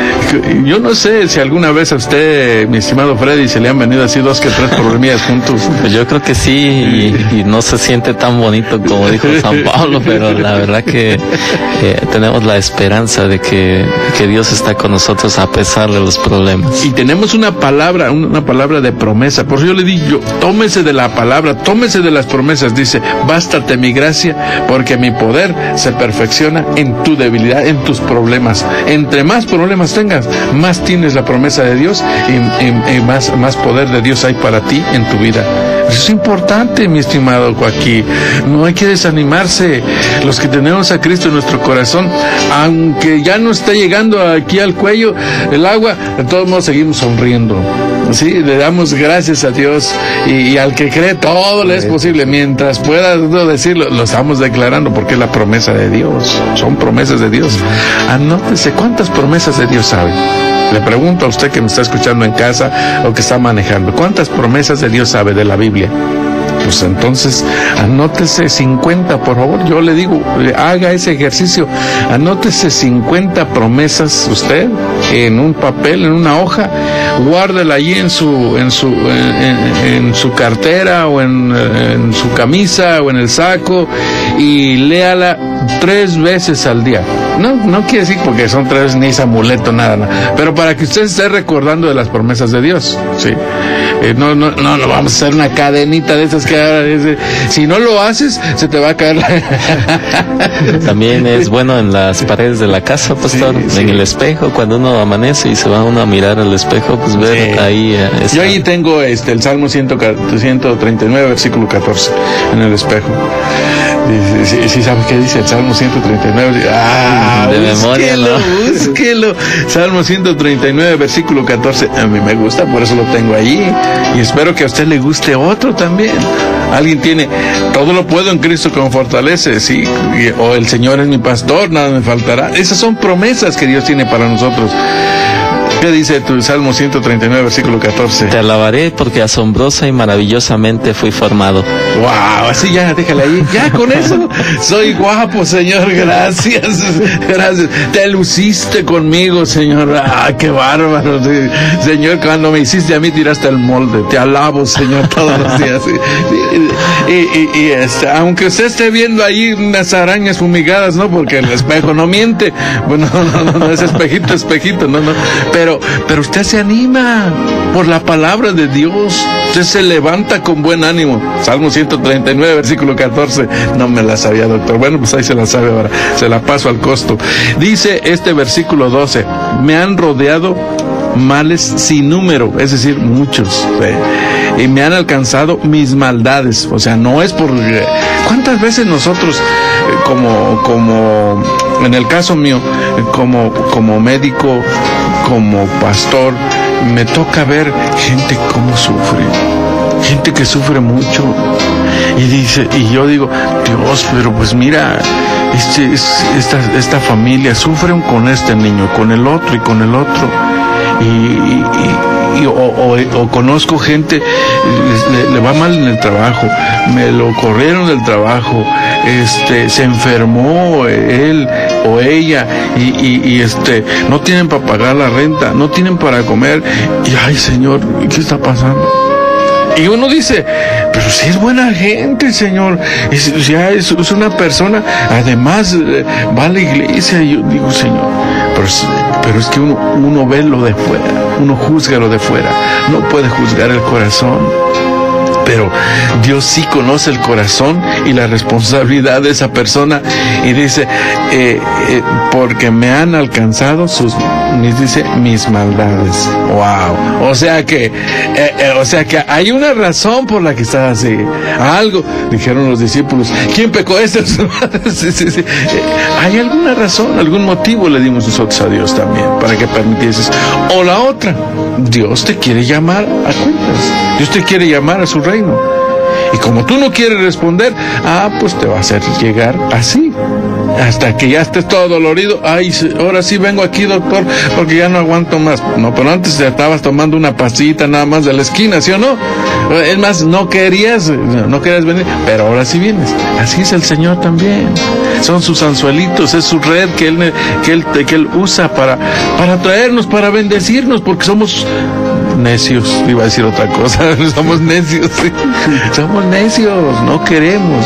Yo no sé si alguna vez a usted, mi estimado Freddy, se le han venido así 2 que 3 problemillas juntos. Yo creo que sí, y no se siente tan bonito como dijo San Pablo, pero la verdad que tenemos la esperanza de que Dios está con nosotros a pesar de los problemas. Y tenemos una palabra de promesa. Por eso yo le digo, tómese de la palabra, tómese de las promesas. Dice, bástate mi gracia, porque mi poder se perfecciona en tu debilidad, en tus problemas. Entre más problemas tengas, más tienes la promesa de Dios y más poder de Dios hay para ti en tu vida. Eso es importante, mi estimado Joaquín. No hay que desanimarse. Los que tenemos a Cristo en nuestro corazón, aunque ya no está llegando aquí al cuello el agua, de todos modos seguimos sonriendo. Sí, le damos gracias a Dios y al que cree todo le es posible. Mientras pueda decirlo, lo estamos declarando porque es la promesa de Dios. Son promesas de Dios. Anótese, ¿cuántas promesas de Dios sabe? Le pregunto a usted que me está escuchando en casa o que está manejando, ¿cuántas promesas de Dios sabe de la Biblia? Pues entonces, anótese 50, por favor. Yo le digo, haga ese ejercicio. Anótese 50 promesas usted en un papel, en una hoja. Guárdela allí en su cartera o en su camisa o en el saco y léala 3 veces al día. No quiere decir porque son 3 ni es amuleto, nada. Pero para que usted esté recordando de las promesas de Dios, sí. No vamos a hacer una cadenita de esas que si no lo haces se te va a caer. También es bueno en las paredes de la casa, pastor, sí. En el espejo, cuando uno amanece y se va uno a mirar al espejo, pues ver ahí. Yo ahí tengo el Salmo 139, versículo 14, en el espejo. ¿Sí sabes qué dice el Salmo 139? De memoria, ¿no? Búsquelo. Salmo 139, versículo 14. A mí me gusta, por eso lo tengo allí. Y espero que a usted le guste otro también. Alguien tiene, todo lo puedo en Cristo que me fortalece, sí. O el Señor es mi pastor, nada me faltará. Esas son promesas que Dios tiene para nosotros. ¿Qué dice tu Salmo 139, versículo 14? Te alabaré porque asombrosa y maravillosamente fui formado. Wow, así ya, déjale ahí. Ya con eso soy guapo, Señor. Gracias, gracias. Te luciste conmigo, Señor. Ah, qué bárbaro. Señor, cuando me hiciste a mí tiraste el molde. Te alabo, Señor, todos los días. Y aunque usted esté viendo ahí unas arañas fumigadas, ¿no? Porque el espejo no miente. Bueno, no, es espejito, no. Pero usted se anima por la palabra de Dios. Usted se levanta con buen ánimo. Salmo 139, versículo 14. No me la sabía, doctor. Bueno, pues ahí se la sabe ahora. Se la paso al costo. Dice este versículo 12. Me han rodeado males sin número, es decir, muchos. Y me han alcanzado mis maldades. O sea, no es por... ¿Cuántas veces nosotros, como en el caso mío, como médico, como pastor, me toca ver gente cómo sufre, gente que sufre mucho, y yo digo, Dios, pero pues mira, esta familia sufren con este niño, con el otro y con el otro, o conozco gente, le va mal en el trabajo, me lo corrieron del trabajo, se enfermó él o ella, y no tienen para pagar la renta, no tienen para comer, y ay, Señor, ¿qué está pasando? Y uno dice, pero si es buena gente, Señor, es una persona, además va a la iglesia. Y yo digo, Señor, pero es que uno ve lo de fuera, uno juzga lo de fuera, no puede juzgar el corazón. Pero Dios sí conoce el corazón y la responsabilidad de esa persona, y dice, porque me han alcanzado mis maldades. Wow. O sea que hay una razón por la que está así. Algo, dijeron los discípulos, ¿quién pecó este? Sí. Hay alguna razón, algún motivo le dimos nosotros a Dios también, para que permitieses. O la otra, Dios te quiere llamar a cuentas. Dios te quiere llamar a su reino. Y como tú no quieres responder, pues te va a hacer llegar así, hasta que ya estés todo dolorido. Ay, ahora sí vengo aquí, doctor, porque ya no aguanto más. No, pero antes te estabas tomando una pastillita nada más de la esquina, ¿sí o no? Es más, no querías venir, pero ahora sí vienes. Así es el Señor también. Son sus anzuelitos, es su red que Él usa para traernos, para bendecirnos, porque somos necios. Iba a decir otra cosa. Somos necios, sí. Somos necios, no queremos.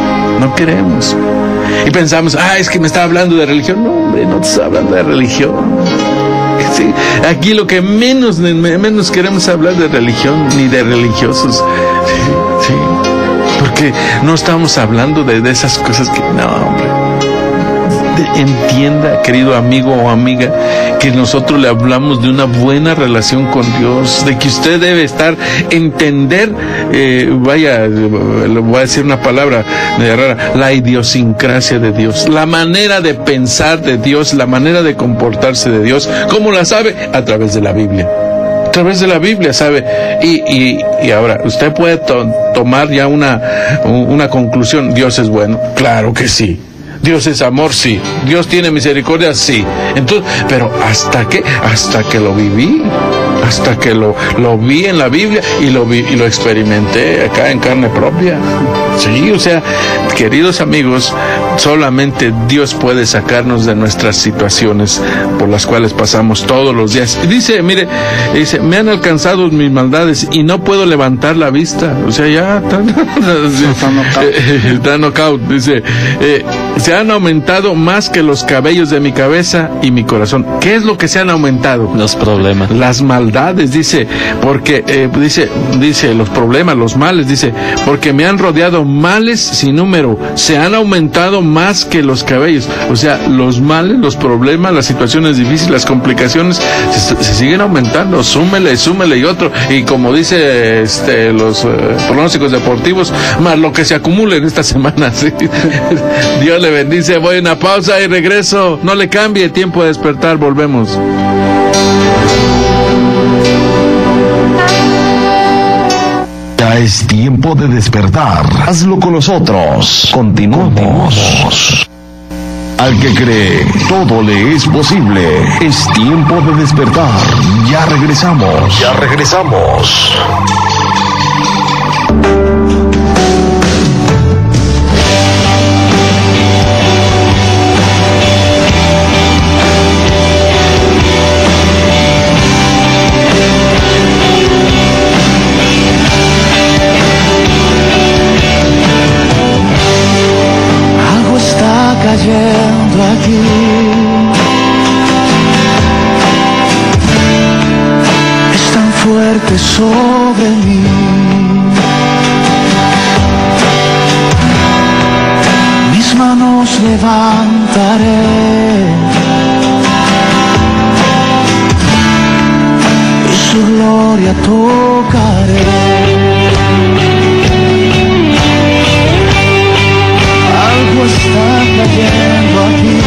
Y pensamos, es que me está hablando de religión. No, hombre, no te está hablando de religión. Sí, aquí lo que menos queremos hablar de religión, ni de religiosos. Sí, porque no estamos hablando de esas cosas que, no, hombre. Entienda, querido amigo o amiga, que nosotros le hablamos de una buena relación con Dios, de que usted debe entender, le voy a decir una palabra rara, la idiosincrasia de Dios, la manera de pensar de Dios, la manera de comportarse de Dios. ¿Cómo la sabe? A través de la Biblia. A través de la Biblia, ¿sabe? Y ahora, usted puede tomar ya una conclusión. ¿Dios es bueno? Claro que sí. Dios es amor, sí. Dios tiene misericordia, sí. Entonces, pero ¿hasta qué? Hasta que lo viví, hasta que lo vi en la Biblia y lo experimenté acá en carne propia. Sí, o sea, queridos amigos, solamente Dios puede sacarnos de nuestras situaciones por las cuales pasamos todos los días. Y dice, me han alcanzado mis maldades y no puedo levantar la vista. O sea, ya está knockout. Dice, se han aumentado más que los cabellos de mi cabeza y mi corazón. ¿Qué es lo que se han aumentado? Los problemas. Las maldades, dice, porque, dice, los problemas, los males, dice, porque me han rodeado males sin número, se han aumentado más que los cabellos. O sea, los males, los problemas, las situaciones difíciles, las complicaciones se siguen aumentando. Súmele y otro, y como dice los pronósticos deportivos, más lo que se acumule en esta semana. ¿Sí? Dios le bendice. Voy a una pausa y regreso. No le cambie. Tiempo de despertar. Volvemos. Ya es tiempo de despertar. Hazlo con nosotros. Continuamos. Al que cree, todo le es posible. Es tiempo de despertar. Ya regresamos. Ya regresamos. Algo está cayendo aquí. Es tan fuerte sobre mí. Mis manos levantaré y su gloria tocaré. Algo está cayendo aquí.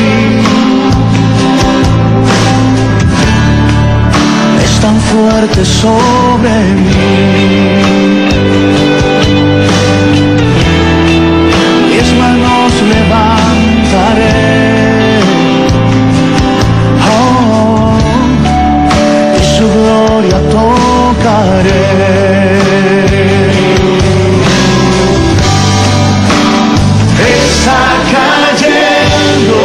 Es tan fuerte sobre mí. Mis manos levantaré. Oh, y su gloria tocaré. Está cayendo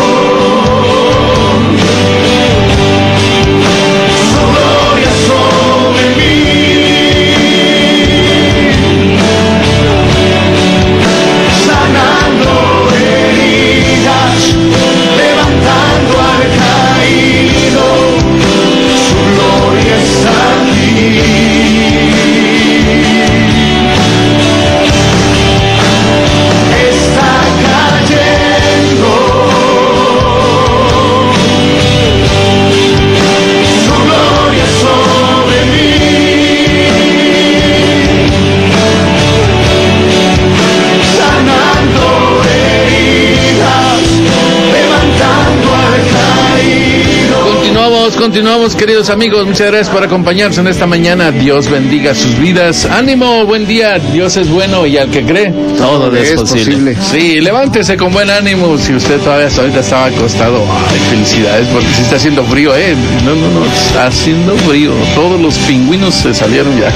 su gloria sobre mí, sanando heridas, levantando al caído, su gloria está aquí. Está cayendo su gloria sobre mí, sanando heridas, levantando al caído. Continuamos, queridos amigos. Muchas gracias por acompañarnos en esta mañana. Dios bendiga sus vidas. Ánimo, buen día. Dios es bueno y al que cree, Todo le es posible. Sí, levántese con buen ánimo. Si usted todavía hasta ahorita estaba acostado, ay, felicidades, porque sí está haciendo frío, No, está haciendo frío. Todos los pingüinos se salieron ya.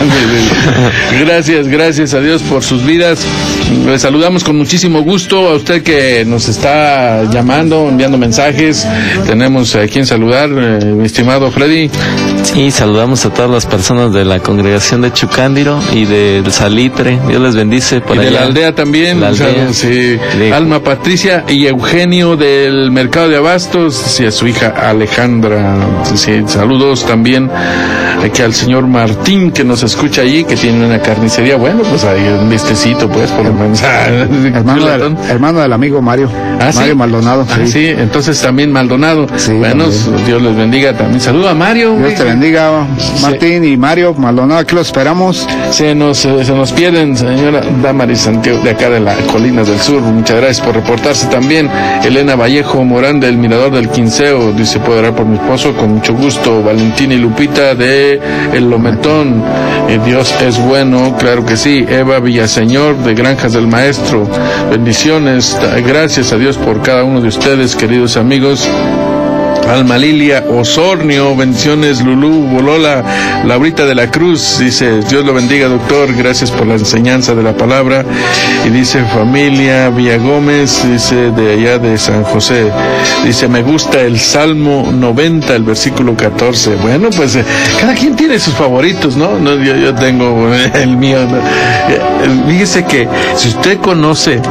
Gracias a Dios por sus vidas. Les saludamos con muchísimo gusto a usted que nos está llamando, enviando mensajes. Tenemos a quien saludar, mi estimado Freddy. Sí, saludamos a todas las personas de la congregación de Chucándiro y del Salitre. Dios les bendice por y allá. De la aldea también, La aldea. sí. De... Alma Patricia y Eugenio del Mercado de Abastos, y a su hija Alejandra. Sí, saludos también aquí al señor Martín que nos escucha allí, que tiene una carnicería. Bueno, pues ahí un vistecito, pues, por lo menos. Hermano del amigo Mario. Mario ¿sí? Maldonado. Sí, entonces también Maldonado. Sí, bueno, también. Dios les bendiga también. Saludo a Mario. Dios te bendiga, Martín y Mario Maldonado, aquí lo esperamos. Se nos pierden, señora Damaris Santiago, de acá de las Colinas del Sur. Muchas gracias por reportarse también. Elena Vallejo Morán del Mirador del Quinceo dice: puedo orar por mi esposo, con mucho gusto. Valentina y Lupita de El Lometón, Dios es bueno, claro que sí. Eva Villaseñor de Granjas del Maestro, bendiciones, gracias a Dios por cada uno de ustedes, queridos amigos. Alma Lilia Osornio, bendiciones. Lulú Bolola, Laurita de la Cruz, dice: Dios lo bendiga, doctor, gracias por la enseñanza de la palabra. Y dice familia Villagómez, dice de allá de San José, dice: me gusta el Salmo 90, el versículo 14. Bueno, pues cada quien tiene sus favoritos, ¿no? Yo tengo el mío, ¿no? Fíjese que si usted conoce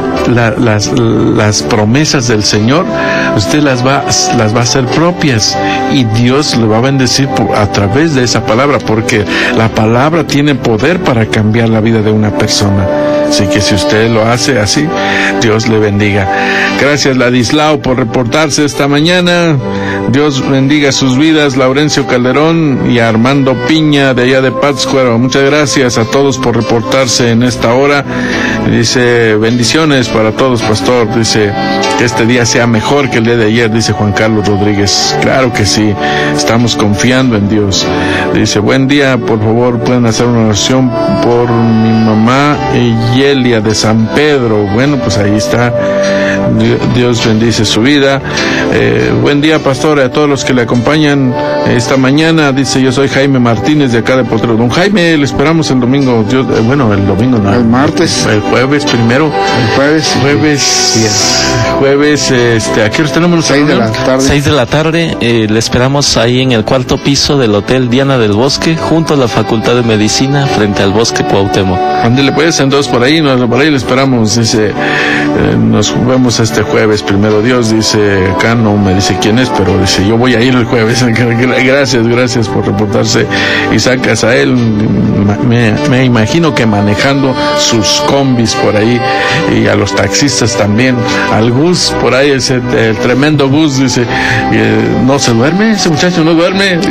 las promesas del Señor, usted las va a hacer propias, y Dios le va a bendecir a través de esa palabra, porque la palabra tiene poder para cambiar la vida de una persona. Así que si usted lo hace así, Dios le bendiga. Gracias, Ladislao, por reportarse esta mañana. Dios bendiga sus vidas. Laurencio Calderón y Armando Piña de allá de Pátzcuaro. Muchas gracias a todos por reportarse en esta hora. Dice, bendiciones para todos, pastor. Dice, que este día sea mejor que el día de ayer, dice Juan Carlos Rodríguez. Claro que sí, estamos confiando en Dios. Dice, buen día, por favor, pueden hacer una oración por mi mamá Yelia de San Pedro. Bueno, pues ahí está. Dios bendice su vida. Buen día, pastor, a todos los que le acompañan esta mañana. Dice, yo soy Jaime Martínez de acá de Potrero. Don Jaime, le esperamos el domingo. El domingo no. El martes. El jueves primero. El jueves. Jueves, ¿a qué hora tenemos? 6 de la tarde. 6 de la tarde, le esperamos ahí en el 4º piso del Hotel Diana del Bosque, junto a la Facultad de Medicina, frente al Bosque Cuauhtémoc. Ándele pues, entonces por ahí le esperamos. Dice, nos vemos este jueves, primero Dios. Dice, acá no me dice quién es, pero dice, yo voy a ir el jueves. Gracias por reportarse. Isaac Azael, me imagino que manejando sus combis por ahí, y a los taxistas también, al Gus por ahí, el tremendo Gus, dice, no se duerme, ese muchacho no duerme.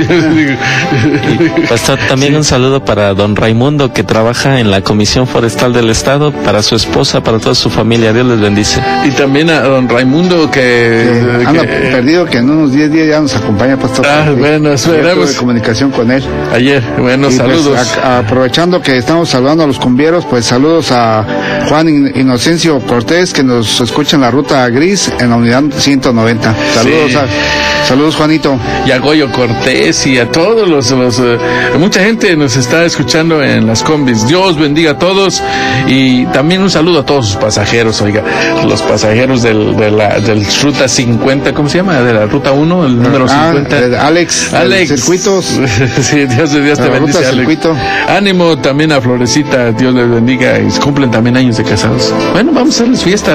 Y, pastor, también un saludo para don Raimundo, que trabaja en la Comisión Forestal del Estado, para su esposa, para toda su familia. Dios les bendice. Y también a don Raimundo, que anda perdido, que en unos 10 días ya nos acompaña, pastor. Bueno, esperamos. De comunicación con él Ayer, bueno, saludos. Pues, aprovechando que estamos saludando a los cumbieros, pues saludos a Juan Inocencio Cortés, que nos escucha en la ruta gris, en la unidad 190. Saludos, sí. Saludos, Juanito. Y a Goyo Cortés y a todos mucha gente nos está escuchando en las combis. Dios bendiga a todos, y también un saludo a todos sus pasajeros, oiga, los pasajeros de la ruta 50, ¿cómo se llama? De la ruta 1, el número 50. Alex. Circuitos. Sí, Dios te bendice, Alex. Circuito. Ánimo también a Florecita, Dios les bendiga, y cumplen también años de casados. Bueno, vamos a hacerles fiesta.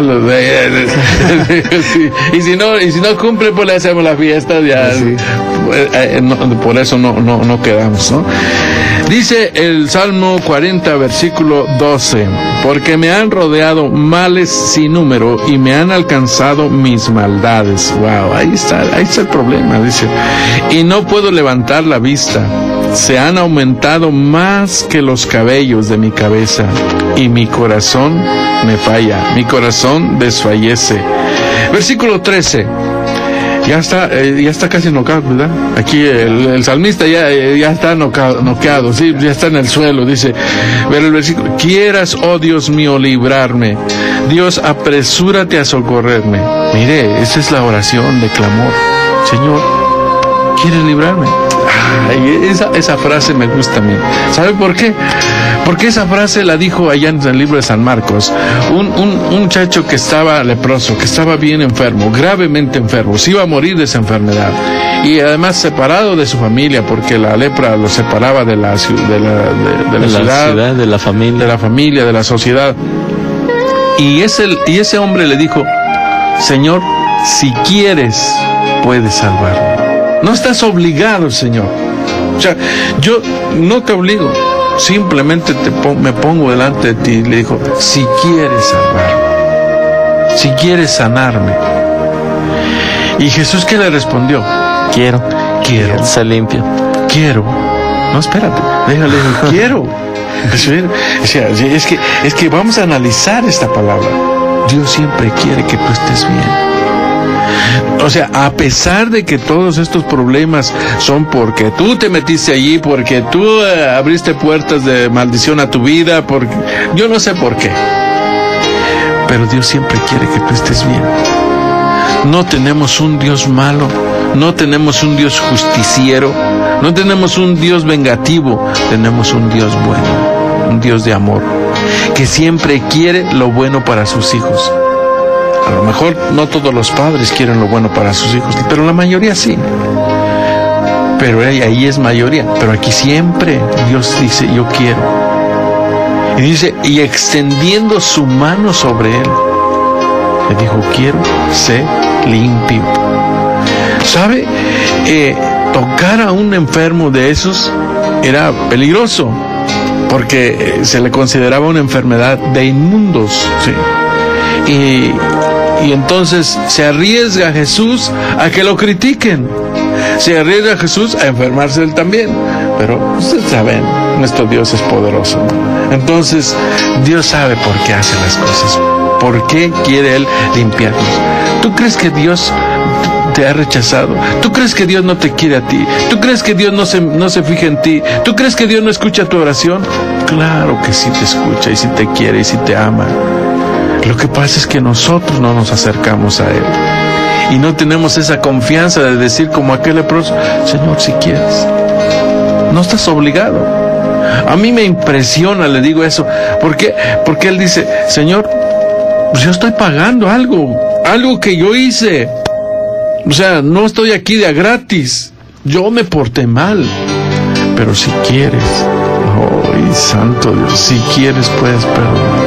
Y si no cumple, pues le hacemos la fiesta. Ya, sí. Por eso no quedamos, ¿no? Dice el Salmo 40, versículo 12, porque me han rodeado males sin número y me han alcanzado mis maldades. Wow, ahí está el problema, dice. Y no puedo levantar la vista. Se han aumentado más que los cabellos de mi cabeza, y mi corazón me falla, mi corazón desfallece. Versículo 13. Ya está casi noqueado, ¿verdad? Aquí el salmista ya está noqueado, sí, ya está en el suelo. Dice, ver el versículo, quieras, oh Dios mío, librarme. Dios, apresúrate a socorrerme. Mire, esa es la oración de clamor. Señor, ¿quieres librarme? Ay, esa frase me gusta a mí. ¿Sabe por qué? Porque esa frase la dijo allá en el libro de San Marcos. Un muchacho que estaba leproso, que estaba bien enfermo, gravemente enfermo, se iba a morir de esa enfermedad. Y además separado de su familia, porque la lepra lo separaba de la ciudad, de la familia, de la sociedad. Y ese hombre le dijo, Señor, si quieres, puedes salvarme. No estás obligado, Señor. O sea, yo no te obligo. Simplemente me pongo delante de ti. Y le dijo, si quieres salvarme, si quieres sanarme. Y Jesús, ¿qué le respondió? Quiero. Ser limpio. Quiero. No, espérate. Déjale, quiero. Es que vamos a analizar esta palabra. Dios siempre quiere que tú estés bien. O sea, a pesar de que todos estos problemas son porque tú te metiste allí, porque tú abriste puertas de maldición a tu vida, porque yo no sé por qué, pero Dios siempre quiere que tú estés bien. No tenemos un Dios malo, no tenemos un Dios justiciero, no tenemos un Dios vengativo, tenemos un Dios bueno, un Dios de amor, que siempre quiere lo bueno para sus hijos. A lo mejor no todos los padres quieren lo bueno para sus hijos, pero la mayoría sí. Pero ahí es mayoría. Pero aquí siempre Dios dice, yo quiero. Y dice, y extendiendo su mano sobre él, le dijo, quiero ser limpio. ¿Sabe? Tocar a un enfermo de esos era peligroso, porque se le consideraba una enfermedad de inmundos, ¿sí? Y entonces se arriesga Jesús a que lo critiquen. Se arriesga Jesús a enfermarse él también. Pero ustedes saben, nuestro Dios es poderoso. Entonces, Dios sabe por qué hace las cosas, por qué quiere Él limpiarnos. ¿Tú crees que Dios te ha rechazado? ¿Tú crees que Dios no te quiere a ti? ¿Tú crees que Dios no se fija en ti? ¿Tú crees que Dios no escucha tu oración? Claro que sí te escucha, y sí te quiere, y sí te ama. Lo que pasa es que nosotros no nos acercamos a Él, y no tenemos esa confianza de decir como aquel leproso: Señor, si quieres. No estás obligado. A mí me impresiona, le digo eso. ¿Por qué? Porque Él dice: Señor, pues yo estoy pagando algo que yo hice. O sea, no estoy aquí de a gratis. Yo me porté mal. Pero si quieres, oh, santo Dios, si quieres puedes perdonar.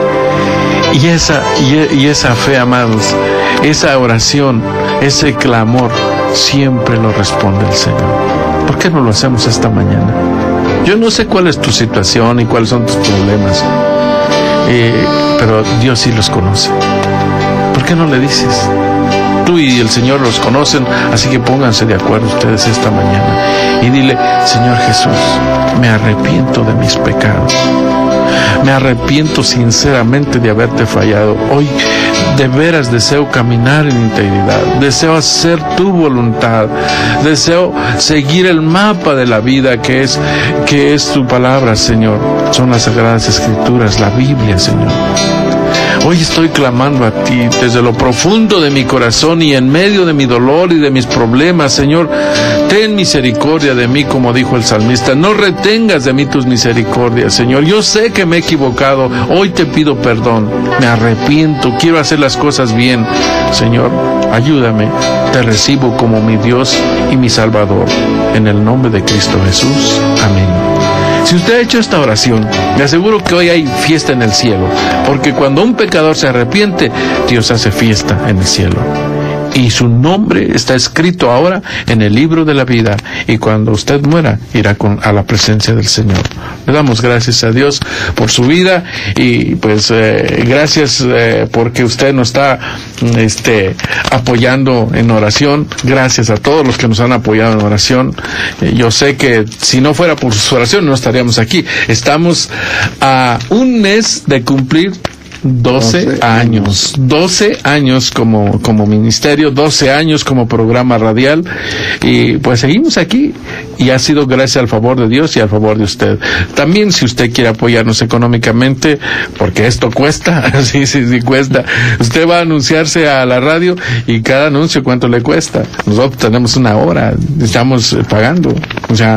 Y esa fe, amados, esa oración, ese clamor, siempre lo responde el Señor. ¿Por qué no lo hacemos esta mañana? Yo no sé cuál es tu situación y cuáles son tus problemas, pero Dios sí los conoce. ¿Por qué no le dices? Tú y el Señor los conocen, así que pónganse de acuerdo ustedes esta mañana y dile: Señor Jesús, me arrepiento de mis pecados. Me arrepiento sinceramente de haberte fallado. Hoy de veras deseo caminar en integridad. Deseo hacer tu voluntad. Deseo seguir el mapa de la vida que es tu palabra, Señor. Son las Sagradas Escrituras, la Biblia, Señor. Hoy estoy clamando a ti desde lo profundo de mi corazón y en medio de mi dolor y de mis problemas. Señor, ten misericordia de mí, como dijo el salmista. No retengas de mí tus misericordias, Señor. Yo sé que me he equivocado. Hoy te pido perdón. Me arrepiento. Quiero hacer las cosas bien. Señor, ayúdame. Te recibo como mi Dios y mi Salvador. En el nombre de Cristo Jesús. Amén. Si usted ha hecho esta oración, le aseguro que hoy hay fiesta en el cielo, porque cuando un pecador se arrepiente, Dios hace fiesta en el cielo. Y su nombre está escrito ahora en el libro de la vida, y cuando usted muera, irá a la presencia del Señor. Le damos gracias a Dios por su vida, y pues gracias porque usted nos está apoyando en oración. Gracias a todos los que nos han apoyado en oración. Yo sé que si no fuera por su oración no estaríamos aquí. Estamos a un mes de cumplir 12 años como ministerio, 12 años como programa radial, y pues seguimos aquí, y ha sido gracias al favor de Dios y al favor de usted. También, si usted quiere apoyarnos económicamente, porque esto cuesta, sí cuesta, usted va a anunciarse a la radio, y cada anuncio, ¿cuánto le cuesta? Nosotros tenemos una hora, estamos pagando. O sea,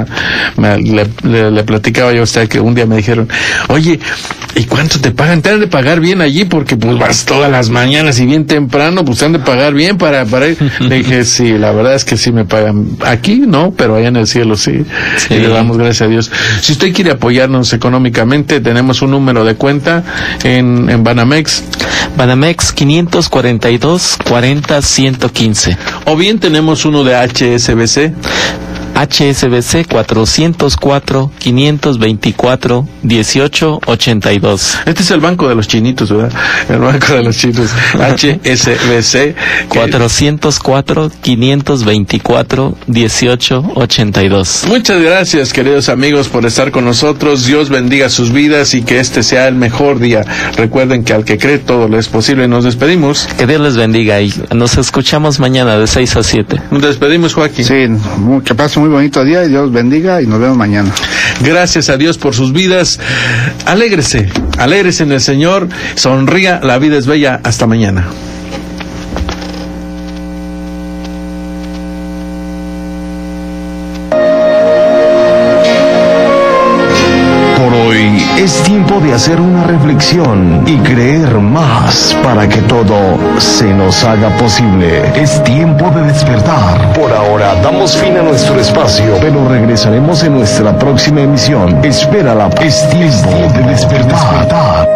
le platicaba yo a usted que un día me dijeron: oye, ¿y cuánto te pagan? Te han de pagar bien allí, porque pues vas todas las mañanas y bien temprano, pues te han de pagar bien para ir. Le dije: sí, la verdad es que sí me pagan. Aquí no, pero allá en el cielo sí. Y le damos gracias a Dios. Si usted quiere apoyarnos económicamente, tenemos un número de cuenta en Banamex. Banamex 542 40 115. O bien tenemos uno de HSBC. HSBC 404 524 1882. Este es el banco de los chinitos, ¿verdad? El banco de los chinos. HSBC 404 524 1882. Muchas gracias, queridos amigos, por estar con nosotros. Dios bendiga sus vidas y que este sea el mejor día. Recuerden que al que cree todo le es posible. Nos despedimos. Que Dios les bendiga y nos escuchamos mañana de 6 a 7. Nos despedimos, Joaquín. Sí, que pase muy bonito día y Dios bendiga, y nos vemos mañana. Gracias a Dios por sus vidas. Alégrese en el Señor, sonría, la vida es bella. Hasta mañana. Es tiempo de hacer una reflexión y creer más para que todo se nos haga posible. Es tiempo de despertar. Por ahora damos fin a nuestro espacio, pero regresaremos en nuestra próxima emisión. Espérala. Es tiempo de despertar.